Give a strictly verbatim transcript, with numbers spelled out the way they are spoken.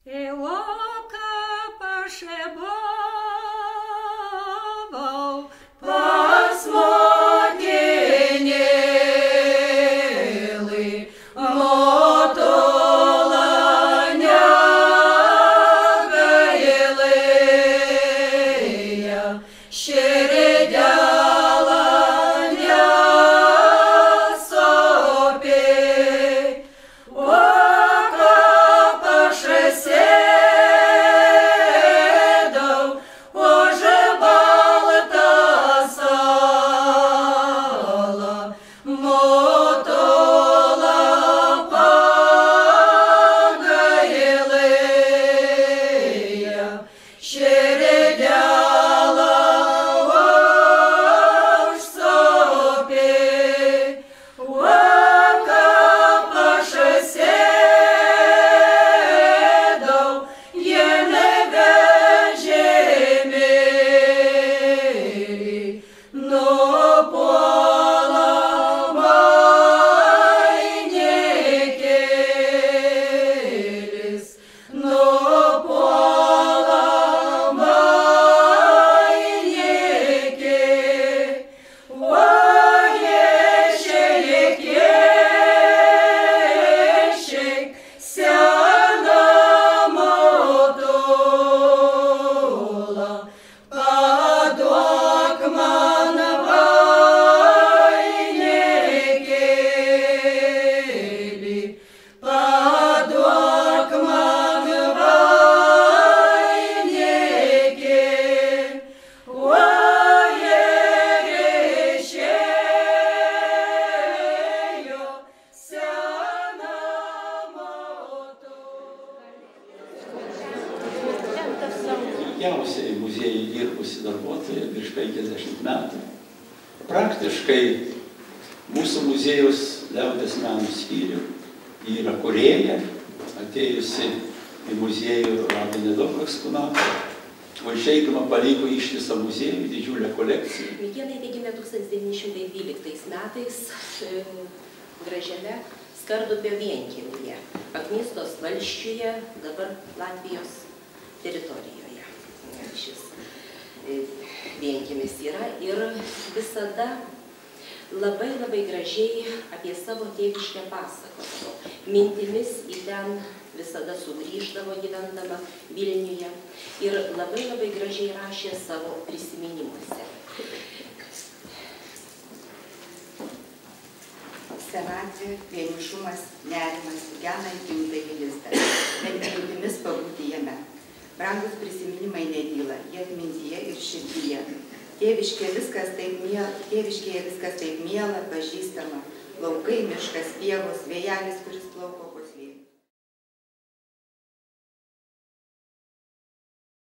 Ilgiausiai muziejui dirbusi darbuotoja virš penkiasdešimt metų. Praktiškai mūsų muziejaus liaudies meno skyrių yra kūrėja, atėjusi į muziejų rado nedaug eksponatų, o išeidama paliko ištisą muziejų, didžiulę kolekciją. Mikėnaitė gimė tūkstantis devyni šimtai dvyliktais metais gražiame Skardupio vienkiemyje, Aknistos valsčiuje, dabar Latvijos teritorijoje. Šis vienkiemis yra ir visada labai labai gražiai apie savo tėviškę pasakodavo. Mintimis į ten visada sugrįždavo gyvendama Vilniuje ir labai labai gražiai rašė savo prisiminimuose. Senatvė, vienišumas, nerimas, gena į gimtąjį lizdą, bet mintimis pabūti jame. Brangus prisiminimai nedyla, jie atmintyje ir širdyje. Tėviškėje viskas taip miela, tėviškėje viskas taip miela, pažįstama. Laukai, miškas, pievos, vėjelis, kuris plauko